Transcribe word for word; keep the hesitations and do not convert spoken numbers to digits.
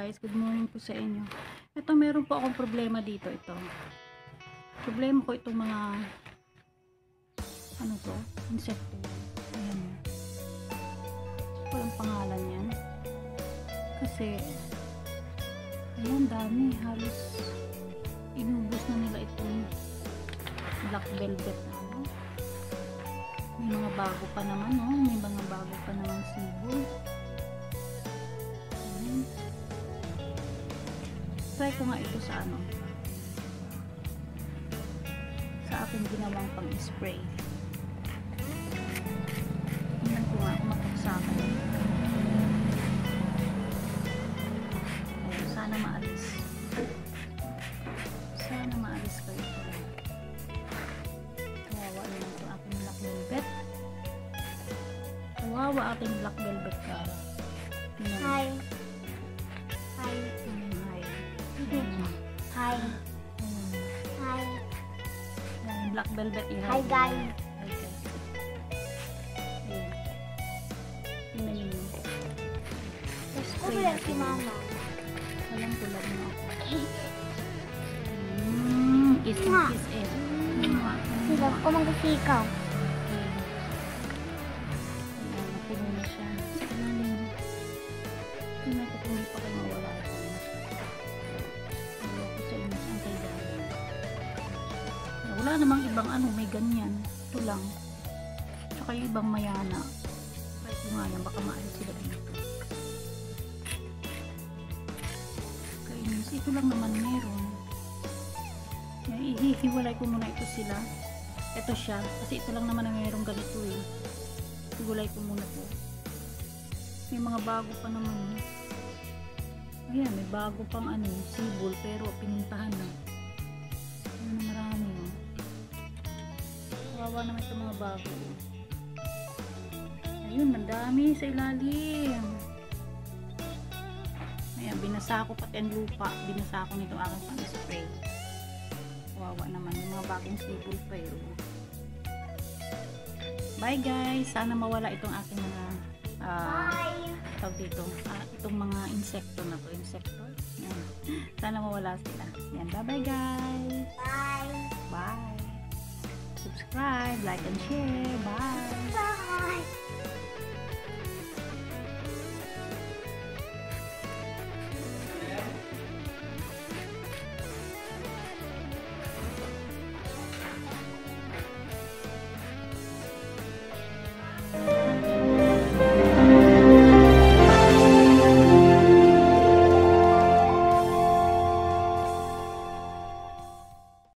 guys, good morning po sa inyo. Ito, meron po akong problema dito. Ito problema ko itong mga ano to, insekto. Ayan, walang pangalan yan kasi ayan, dami, halos inubos na nila itong black velvet na ano. May mga bago pa naman, oh. May mga bago pa naman sibol. Try ko nga ito sa ano, sa aking ginawang pang spray. Tingnan ko nga kung matagsakan. Ayan, sana maalis. Sana maalis ko ito. Kawawa naman ito aking black velvet. Kawawa aking black velvet ka. Tingnan. Hi. Hi. Hi. Hi. Yan, black velvet i Hi guys. Hi guys. Ayan. Tingnan nyo. Gusto ko lang si mama. Walang tulad mo ako. Mmm, is it, is it. Sila ko magkasikaw. Ayan, napuno na siya. Tingnan nyo. Tingnan ko kung hindi pa kayo mawala ito. Wala namang ibang ano, may ganyan. Ito lang. Tsaka yung ibang mayana. Kahit yung nga yan, baka maalis sila dito. Kainis. Ito lang naman meron. Yan, ihihiwalay ko muna ito sila. Ito siya. Kasi ito lang naman na meron ganito eh. Hiwalay ko muna po. May mga bago pa naman eh. Ayan, may bago pang ano, sibol. Pero pinuntahan na. Ayan, marami oh. Kawawa naman itong mga bago. Ayun, madami sa ilalim. Ayan, binasa ko pati ang lupa. Binasa ko nito aking pang-spray. Kawawa naman yung mga bagong sibol pa yun. Bye guys! Sana mawala itong aking mga uh, tawag dito. Uh, itong mga insekto na to. Insekto. Ayan. Sana mawala sila. Ayan, bye bye guys! Bye. Bye! Subscribe, like, and share. Bye! Bye.